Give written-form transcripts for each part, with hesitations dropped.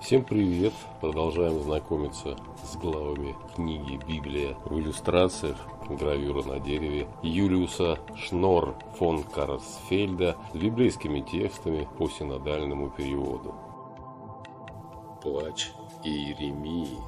Всем привет! Продолжаем знакомиться с главами книги «Библия» в иллюстрациях, гравюра на дереве Юлиуса Шнорр фон Карсфельда с библейскими текстами по синодальному переводу. Плач Иеремии.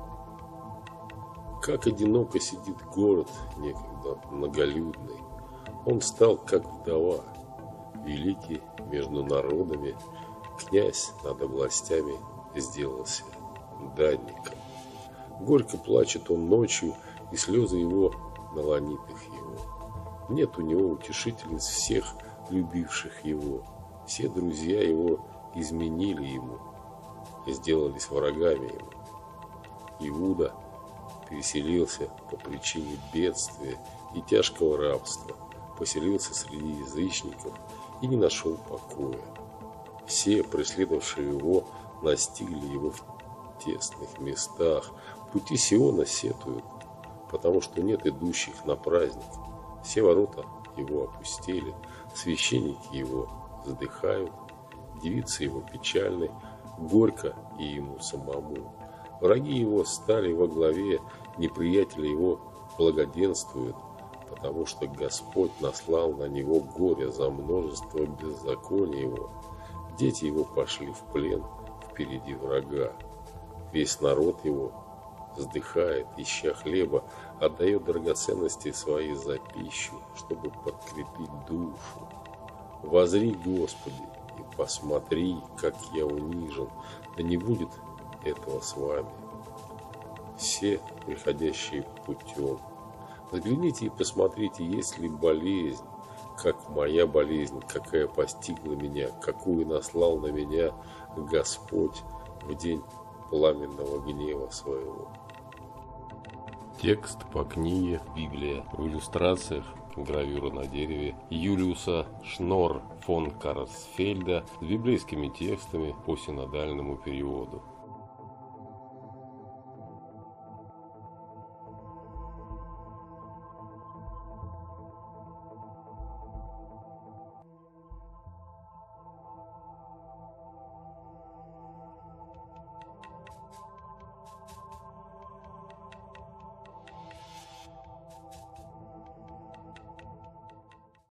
Как одиноко сидит город, некогда многолюдный. Он стал как вдова, великий между народами, князь над областями сделался данником. Горько плачет он ночью, и слезы его на ланитах его. Нет у него утешительниц всех, любивших его. Все друзья его изменили ему и сделались врагами ему. Иуда переселился по причине бедствия и тяжкого рабства, поселился среди язычников и не нашел покоя. Все, преследовавшие его, настигли его в тесных местах. Пути Сиона сетуют, потому что нет идущих на праздник. Все ворота его опустели, священники его вздыхают, девицы его печальны, горько и ему самому. Враги его стали во главе, неприятели его благоденствуют, потому что Господь наслал на него горе за множество беззакония его. Дети его пошли в плен впереди врага. Весь народ его вздыхает, ища хлеба, отдает драгоценности свои за пищу, чтобы подкрепить душу. Возри, Господи, и посмотри, как я унижен, да не будет этого с вами. Все, приходящие путем, взгляните и посмотрите, есть ли болезнь, как моя болезнь, какая постигла меня, какую наслал на меня Господь в день пламенного гнева своего. Текст по книге «Библия» в иллюстрациях, гравюра на дереве Юлиуса Шнорр фон Карсфельда с библейскими текстами по синодальному переводу.